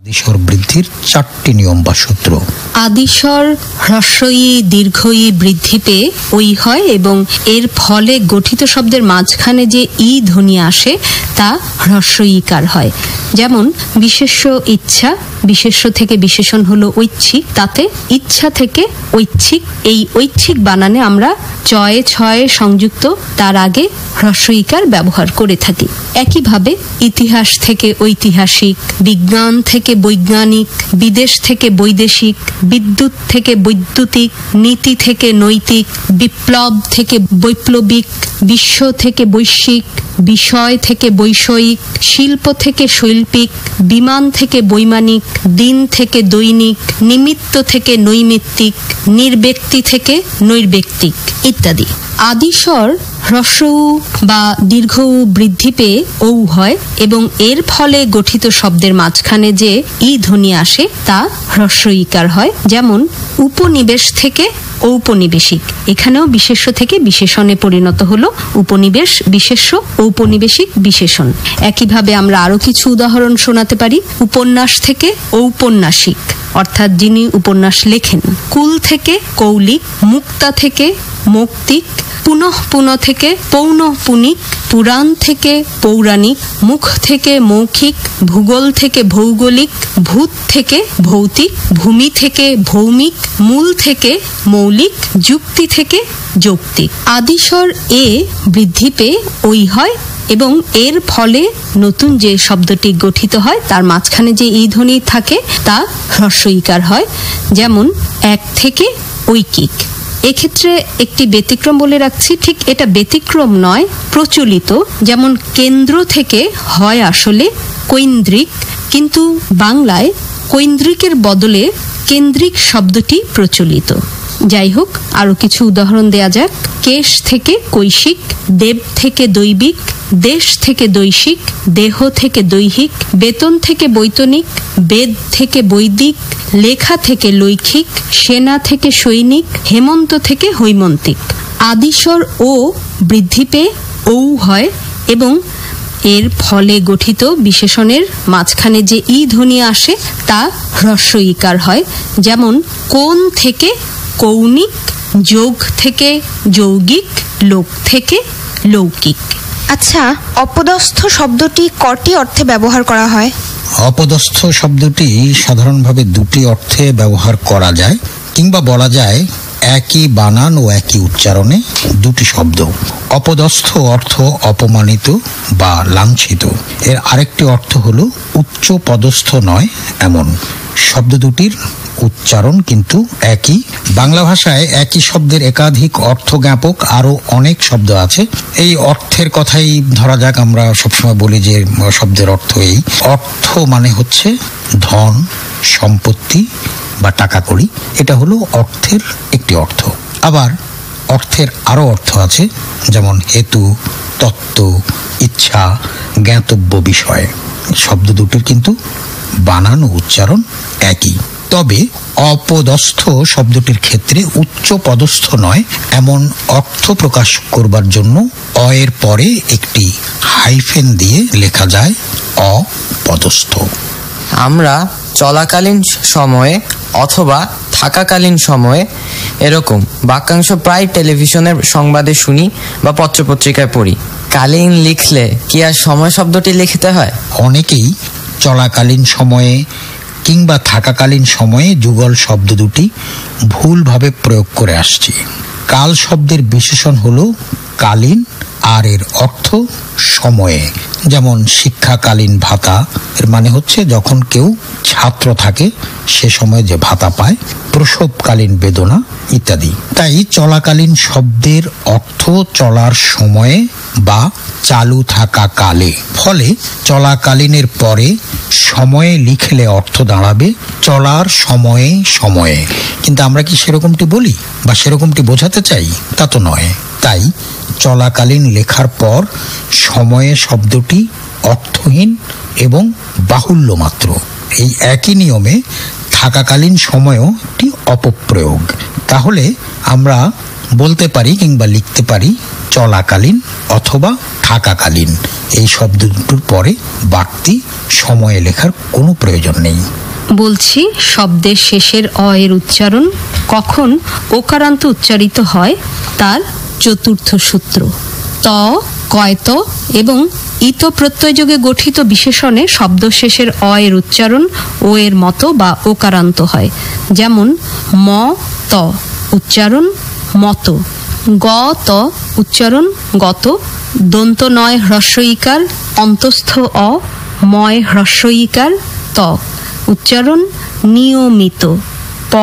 আদিস্বর বৃদ্ধির 4টি নিয়ম বা সূত্র। আদিস্বর হ্রস্বই দীর্ঘই বৃদ্ধি পেয়ে ওই হয় এবং এর ফলে গঠিত শব্দের মাঝখানে যে ই ধ্বনি আসে তা হ্রস্বইকার হয়। যেমন বিশেষ্য ইচ্ছা, বিশেষ্য থেকে বিশেষণ হলো ঐচ্ছিক, তাতে ইচ্ছা থেকে ঐচ্ছিক, এই ঐচ্ছিক বানানে আমরা চয়ে ছয়ে সংযুক্ত তার আগে হ্রস্বইকার ব্যবহার করে থাকি। একইভাবে ইতিহাস থেকে ঐতিহাসিক, বিজ্ঞান থেকে বৈজ্ঞানিক, বিদেশ থেকে বৈদেশিক, বিদ্যুৎ থেকে বৈদ্যুতিক, নীতি থেকে নৈতিক, বিপ্লব থেকে বৈপ্লবিক, বিশ্ব থেকে বৈশ্বিক, বিষয় থেকে বৈষয়িক, শিল্প থেকে শৈল্পিক, বিমান থেকে বৈমানিক, দিন থেকে দৈনিক, নিমিত্ত থেকে নৈমিত্তিক, নির্ব্যক্তি থেকে নৈর্ব্যক্তিক ইত্যাদি। আদিস্বর হ্রস্ব উ বা দীর্ঘ উ বৃদ্ধি পেয়ে ঔ হয় এবং এর ফলে গঠিত শব্দের মাঝখানে যে ই ধ্বনি আসে তা হ্রস্বইকার হয়। যেমন উপনিবেশ থেকে ঔপনিবেশিক, এখানেও বিশেষ্য থেকে বিশেষণে পরিণত হলো উপনিবেশ বিশেষ্য, ঔপনিবেশিক বিশেষণ। একইভাবে আমরা আরো কিছু উদাহরণ শোনাতে পারি। উপন্যাস থেকে ঔপন্যাসিক, অর্থাৎ যিনি উপন্যাস লেখেন। কুল থেকে কৌলিক, মুক্তা থেকে মৌক্তিক, পুনঃ থেকে পৌনঃপুনিক, পুরাণ থেকে পৌরাণিক, মুখ থেকে মৌখিক, ভূগোল থেকে ভৌগোলিক, ভূত থেকে ভৌতিক, ভূমি থেকে ভৌমিক, মূল থেকে মৌলিক, যুক্তি থেকে যৌক্তিক। আদিস্বর এ বৃদ্ধি পেয়ে ওই হয় এবং এর ফলে নতুন যে শব্দটি গঠিত হয় তার মাঝখানে যে ই ধ্বনি থাকে তা হ্রস্বইকার হয়। যেমন এক থেকে ঐকিক। এক্ষেত্রে একটি ব্যতিক্রম বলে রাখছি, ঠিক এটা ব্যতিক্রম নয়, প্রচলিত। যেমন কেন্দ্র থেকে হয় আসলে কৈন্দ্রিক, কিন্তু বাংলায় কৈন্দ্রিকের বদলে কেন্দ্রিক শব্দটি প্রচলিত। যাই হোক, আরো কিছু উদাহরণ দেয়া যাক। কেশ থেকে কৈশিক, দেব থেকে দৈবিক, দেশ থেকে দৈশিক, দেহ থেকে দৈহিক, বেতন থেকে বৈতনিক, বেদ থেকে বৈদিক, লেখা থেকে লৈখিক, সেনা থেকে সৈনিক, হেমন্ত থেকে হৈমন্তিক। আদিস্বর ও বৃদ্ধি পেয়ে ঔ হয় এবং এর ফলে গঠিত বিশেষণের মাঝখানে যে ই ধ্বনি আসে তা হ্রস্বইকার হয়। যেমন কোণ থেকে কৌণিক, যোগ থেকে যৌগিক, লোক থেকে লৌকিক। আচ্ছা, অপদস্থ শব্দটি কটি অর্থে ব্যবহার করা হয়? অপদস্থ শব্দটি সাধারণভাবে দুটি অর্থে ব্যবহার করা যায়, কিংবা বলা যায় একই বানান ও একই উচ্চারণে দুটি শব্দ। অপদস্থ অর্থ অপমানিত বা লাঞ্ছিত। এর আরেকটি অর্থ হলো উচ্চ পদস্থ নয় এমন। শব্দ দুটির উচ্চারণ কিন্তু একই। বাংলা ভাষায় একই শব্দের একাধিক অর্থ জ্ঞাপক আরো অনেক শব্দ আছে। এই অর্থের কথাই ধরা যাক, আমরা সবসময় বলি যে শব্দের অর্থ এই। অর্থ মানে হচ্ছে ধন, সম্পত্তি বা টাকা কড়ি, এটা হলো অর্থের একটি অর্থ। আবার অর্থের আরো অর্থ আছে, যেমন হেতু, তত্ত্ব, ইচ্ছা, জ্ঞাতব্য বিষয়। শব্দ দুটির কিন্তু বানান ও উচ্চারণ একই। তবে অপদস্থ শব্দটির ক্ষেত্রে উচ্চ পদস্থ নয় এমন অর্থ প্রকাশ করবার জন্য অ এর পরে একটি হাইফেন দিয়ে লেখা যায় অপদস্থ। আমরা চলাকালীন সময়ে অথবা থাকাকালীন সময়ে এরকম বাক্যাংশ প্রায় টেলিভিশনের সংবাদে শুনি বা পত্রপত্রিকায় পড়ি। কালীন লিখলে কি আর সময় শব্দটি লিখতে হয়? অনেকেই চলাকালীন সময়ে কিংবা থাকাকালীন সময়ে যুগল শব্দ দুটি ভুলভাবে প্রয়োগ করে আসছে। কাল শব্দের বিশেষণ হলো কালীন আর এর অর্থ সময়ে। যেমন শিক্ষাকালীন ভাতা, এর মানে হচ্ছে যখন কেউ ছাত্র থাকে সে সময় যে ভাতা পায়। প্রসবকালীন বেদনা ইত্যাদি। তাই চলাকালীন শব্দের অর্থ চলার সময়ে বা চালু থাকা কালে। ফলে চলাকালীনের পরে সময়ে লিখলে অর্থ দাঁড়াবে চলার সময়ে সময়ে। কিন্তু আমরা কি সেরকমটি বলি বা সেরকমটি বোঝাতে চাই? তা তো নয়। তাই চলাকালীন লেখার পর সময়ে শব্দটি অর্থহীন এবং বাহুল্য মাত্র। এই একই নিয়মে থাকাকালীন সময়েও একটি অপপ্রয়োগ। তাহলে আমরা বলতে পারি কিংবা লিখতে পারি চলাকালীন অথবা থাকাকালীন এই শব্দ দুটোর পরে বাড়তি সময়ে লেখার কোনো প্রয়োজন নেই। বলছি, শব্দের শেষের অ এর উচ্চারণ কখন ওকারান্ত উচ্চারিত হয় তার চতুর্থ সূত্র। ত, কয়ত এবং ইত প্রত্যয়যোগে গঠিত বিশেষণে শব্দ শেষের অ এর উচ্চারণ ও এর মতো বা ওকারান্ত হয়। যেমন ম ত উচ্চারণ মত, গ ত উচ্চারণ গত, দন্ত নয় হ্রস্ব ইকার অন্তস্থ অ, ময় হ্রস্ব ইকার ত উচ্চারণ নিয়মিত, প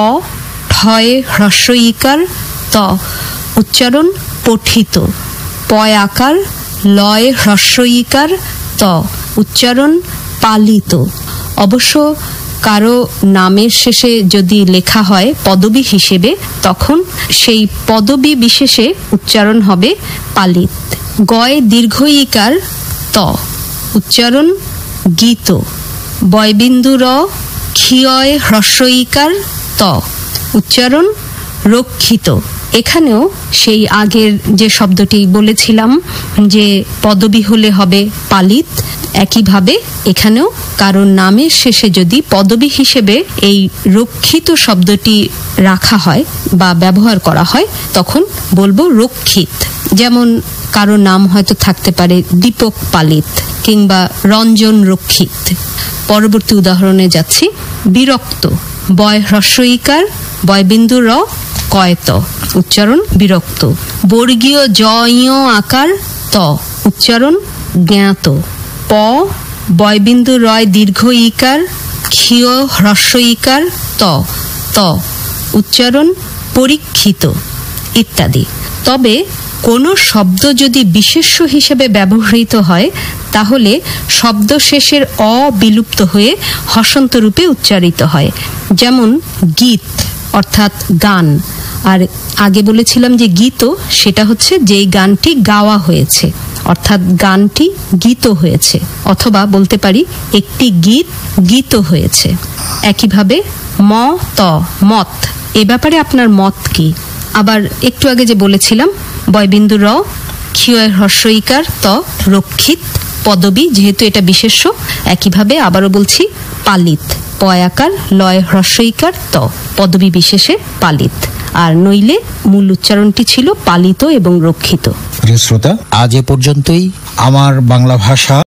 ঠয় হ্রস্ব ইকার ত উচ্চারণ পঠিত, পয় আকার লয় হ্রস্ব ইকার ত উচ্চারণ পালিত। অবশ্য কারো নামের শেষে যদি লেখা হয় পদবী হিসেবে, তখন সেই পদবী বিশেষে উচ্চারণ হবে পালিত। গয় দীর্ঘ ইকার ত উচ্চারণ গীত, বয়বিন্দু র ক্ষিয়য় হ্রস্ব ইকার ত উচ্চারণ রক্ষিত। এখানেও সেই আগের যে শব্দটি বলেছিলাম যে পদবী হলে হবে পালিত, একইভাবে এখানেও কারণ নামের শেষে যদি পদবী হিসেবে এই রক্ষিত শব্দটি রাখা হয় বা ব্যবহার করা হয় তখন বলবো রক্ষিত। যেমন কারো নাম হয়তো থাকতে পারে দীপক পালিত কিংবা রঞ্জন রক্ষিত। পরবর্তী উদাহরণে যাচ্ছি। বিরক্ত, বয় হ্রস্ব ইকার বয়বিন্দু র কয়ত উচ্চারণ বিরক্ত, বর্গীয় জ ঞ আকার ত উচ্চারণ জ্ঞাত, প বয়বিন্দু রয় দীর্ঘ ইকার ক্ষীয় হ্রস্ব ইকার ত ত উচ্চারণ পরীক্ষিত ইত্যাদি। তবে কোনো শব্দ যদি বিশেষ্য হিসেবে ব্যবহৃত হয় তাহলে শব্দ শেষের অ বিলুপ্ত হয়ে হসন্ত রূপে উচ্চারিত হয়। যেমন গীত অর্থাৎ গান, আর আগে বলেছিলাম যে গীত সেটা হচ্ছে যেই গানটি গাওয়া হয়েছে, অর্থাৎ গানটি গীত হয়েছে, অথবা বলতে পারি একটি গীত গীত হয়েছে। একইভাবে ম ত মত, এ ব্যাপারে আপনার মত কি? আবার একটু আগে যে বলেছিলাম বয়বিন্দু র ক্ষীয় হ্রস্ব ইকার ত রক্ষিত পদবী, যেহেতু এটা বিশেষ্য। একইভাবে আবারও বলছি পালিত, পয় আকার লয় হ্রস্ব ইকার ত পদবী বিশেষে পালিত, আর নইলে মূল উচ্চারণটি ছিল পালিত এবং রক্ষিত। প্রিয় শ্রোতা, আজ এ পর্যন্তই আমার বাংলা ভাষা